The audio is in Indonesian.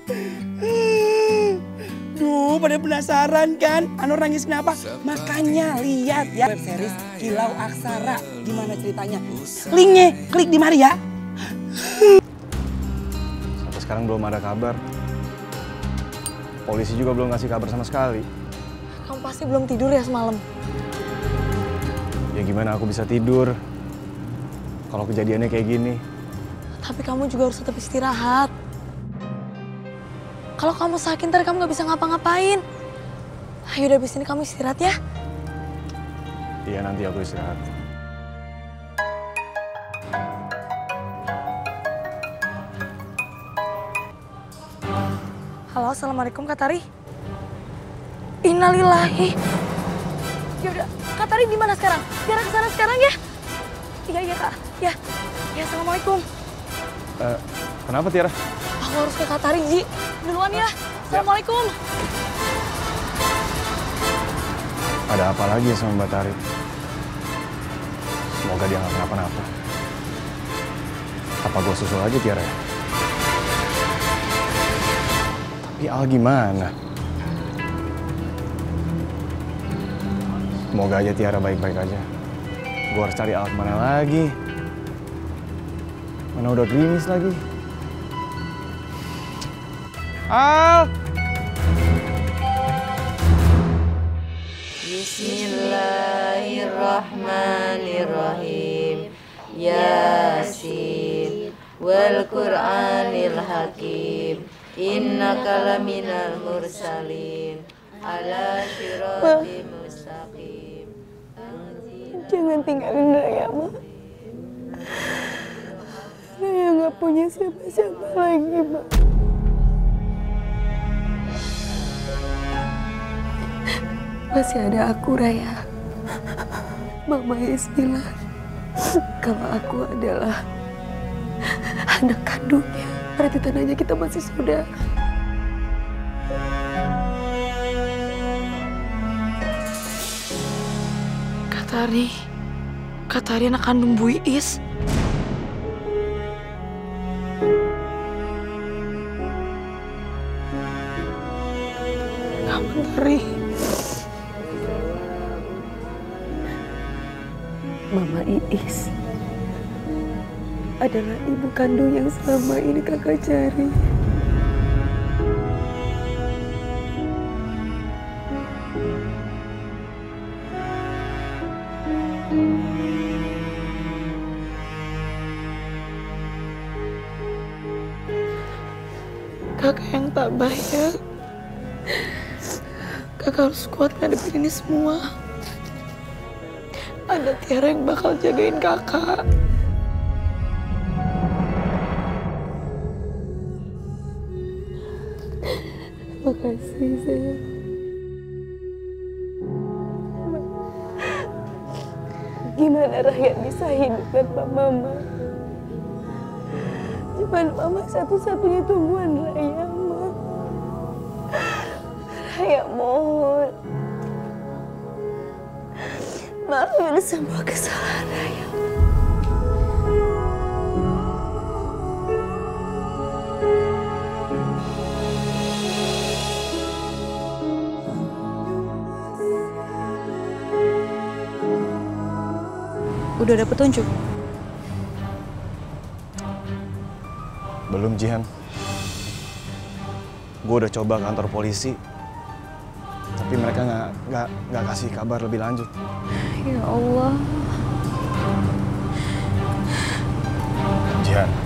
Duh, pada penasaran kan? Anur nangis kenapa? Makanya lihat ya web series Kilau Aksara. Gimana ceritanya? Linknya klik di mari ya. Sampai sekarang belum ada kabar. Polisi juga belum ngasih kabar sama sekali. Kamu pasti belum tidur ya semalam? Ya gimana aku bisa tidur kalau kejadiannya kayak gini? Tapi kamu juga harus tetap istirahat. Kalau kamu sakit ntar kamu gak bisa ngapa-ngapain. Ayo udah abis ini kamu istirahat ya. Iya nanti aku istirahat. Halo, assalamualaikum Kak Tari. Innalillahi. Yaudah, Kak Tari di mana sekarang? Tiara kesana sekarang ya? Iya Kak. Ya assalamualaikum. Kenapa Tiara? Aku harus ke Kak Tari, Ji. Duluan ya. Assalamualaikum. Ada apa lagi ya sama Mbak Tari? Semoga dia nggak kenapa-napa. Apa gue susul aja Tiara ya? Tapi Al gimana? Semoga aja Tiara baik-baik aja. Gue harus cari Al kemana lagi? Mana udah gerimis lagi? Al! Bismillahirrahmanirrahim. Yasin wal Qur'anil Hakim. Innaka laminal mursalin ala siratim mustaqim. Jangan tinggalin Raya, Ma. Raya nggak punya siapa-siapa lagi, Ma. Masih ada aku, Raya. Mama Is bilang kalau aku adalah anak kandungnya. Berarti tandanya kita masih saudara. Kak Tari anak kandung Bu Iis. Kamu Tari. Mama Iis adalah ibu kandung yang selama ini kakak cari. Kakak yang tak banyak. Kakak harus kuat ngadepin ini semua. Ada Tiara yang bakal jagain kakak. Makasih sayang. Gimana Raya bisa hidup tanpa Mama? Cuman Mama satu-satunya tumbuhan Raya, Ma. Raya mohon. Maafin semua kesalahan Raya. Udah ada petunjuk? Belum, Jihan. Gue udah coba ke kantor polisi, tapi mereka nggak kasih kabar lebih lanjut. Ya Allah. Jihan,